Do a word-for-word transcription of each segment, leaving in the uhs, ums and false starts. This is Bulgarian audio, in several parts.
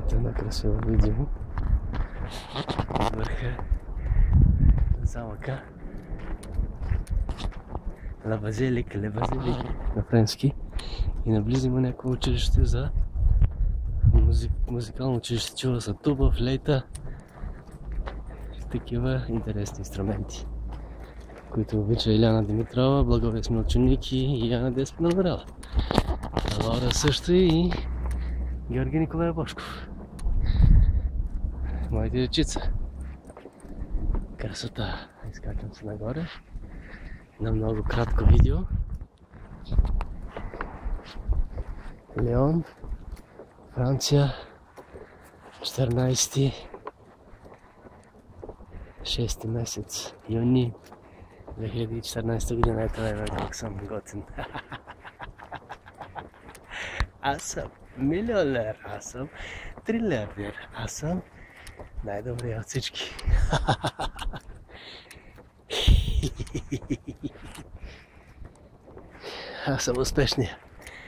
Ето една красива видимо. Върха замъка. Ла Базилик, Ле Базилик на френски. И наблизо има някакво училище за музик... музикално училище. Чува са туба, флейта. Такива интересни инструменти, които обича Иляна Димитрова, Благовест Смилчуник и Яна Деспина Варела. Лаура също и Георги Николай Бошков. Моите дечица. Красота. Изкачвам се нагоре на много кратко видео. Леон, Франция, четиринайсети шести месец, юни две хиляди и четиринайсета година. Ето е как съм готин. Аз съм милионер, аз съм трилиардер, аз съм най-добрият от всички. Аз съм успешния.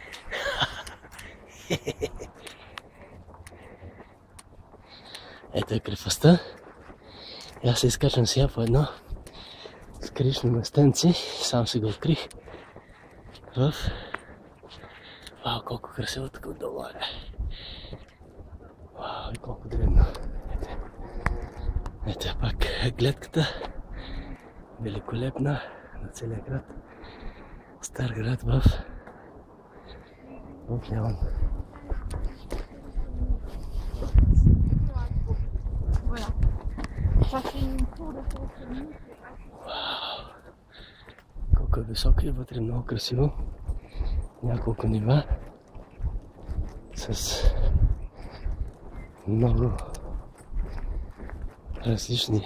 Ето е крепостта. И аз се изкачвам сега по едно скришно местенце. Сам се го открих. В... Вау, колко красиво тук отдолу е. Вау, и колко древно. Ето, ето е пак гледката. Великолепна на целия град. Стар град в... в Леон. Вау! Колко е високо и вътре много красиво. Няколко нива с много различни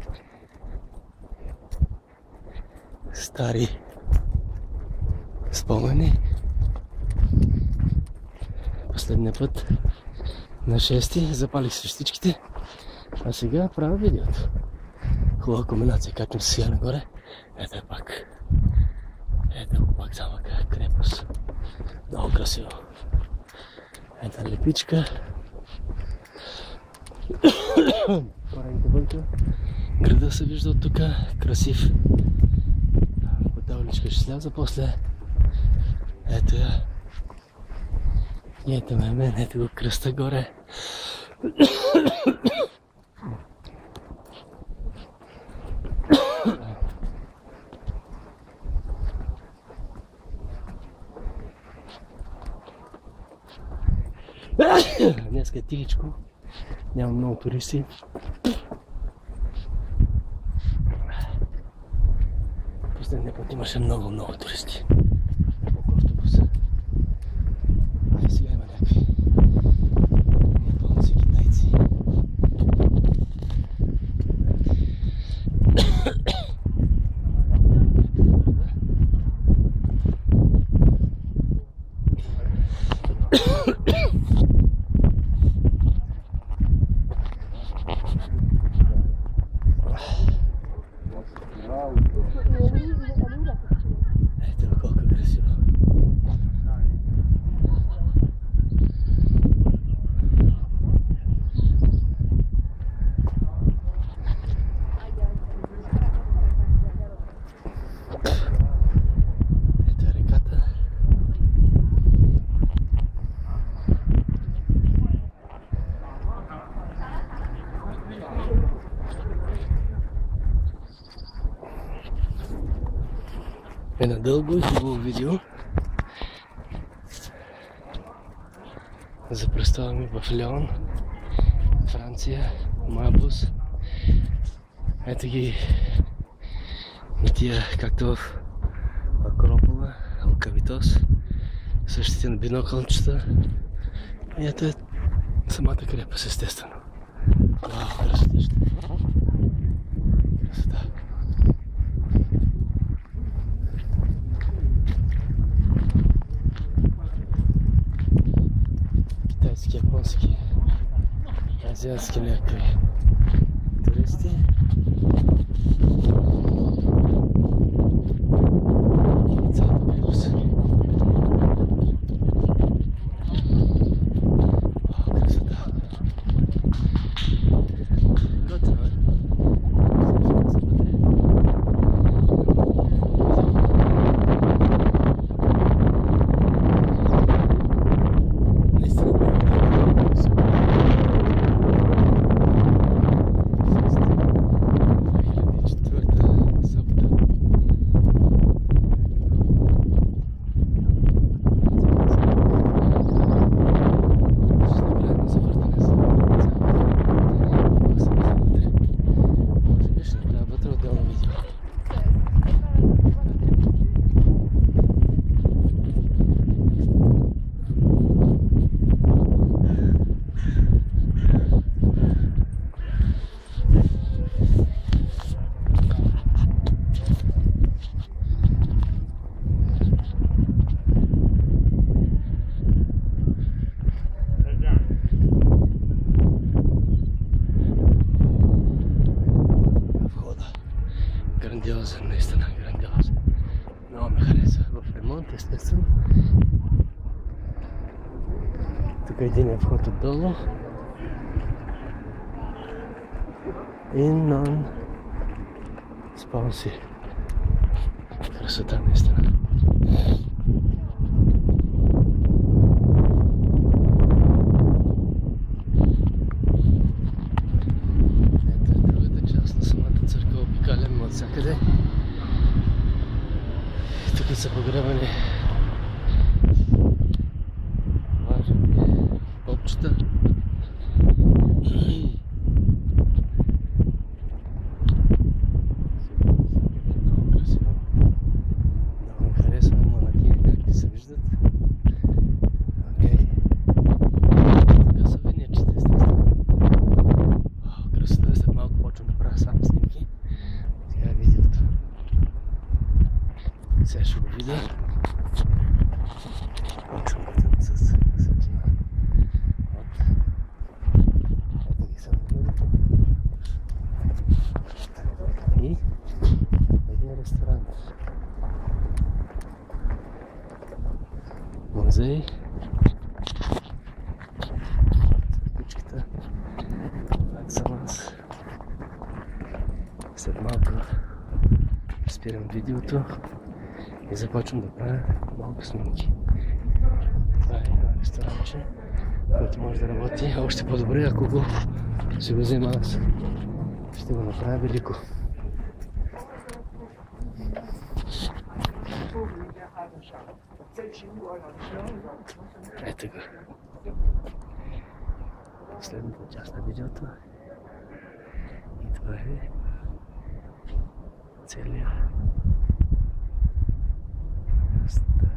стари спомени. Последния път на шести запалих свещичките, а сега правя видеото. Хубава комбинация, както се сега нагоре. Ето е пак. Ето е пак замъка, крепост. Много красиво. Ето е лепичка. Корените вънка. Града се вижда от тук. Красив. Потавничка ще сляза после. Ето я. И ето ме мен, ето го кръста горе. Днеска е тихичко. Няма много туристи. Последния път имаше много, много туристи. Колко автобуса. А сега има някакви японци, китайци. Ето колко красиво. Ето е реката. Е на дълго и хубаво видео за престоя ми в Леон, Франция, моя бус. Ето ги на тия, както в Акропола, Алкавитос, същите на бинокълчета. И ето е самата крепост, естествено. Вау, красотища. Красота. Китайски, японски, азиатски някакви туристи. Цялата крепост. Вау, красота. грандиозен, наистина грандиозен. Много ме хареса, в ремонт естествено. Тук един е вход отдолу. In non спонси. Красота наистина. Ето е другата част на самата църква, обикалям от всякъде. Тук са погребани важни попчета. Сега ще го видя. Почвам пътен с светлина от... Ето ги са на и един ресторант. Музей. Кучката. Пак съм аз. След малко спирам видеото и започвам да правя малко снимки. Това е едно ресторанче, което може да работи още по-добре, ако го си го взема аз. Ще го направя велико. Ето го. Последната част на видеото. И това е целият. Stay.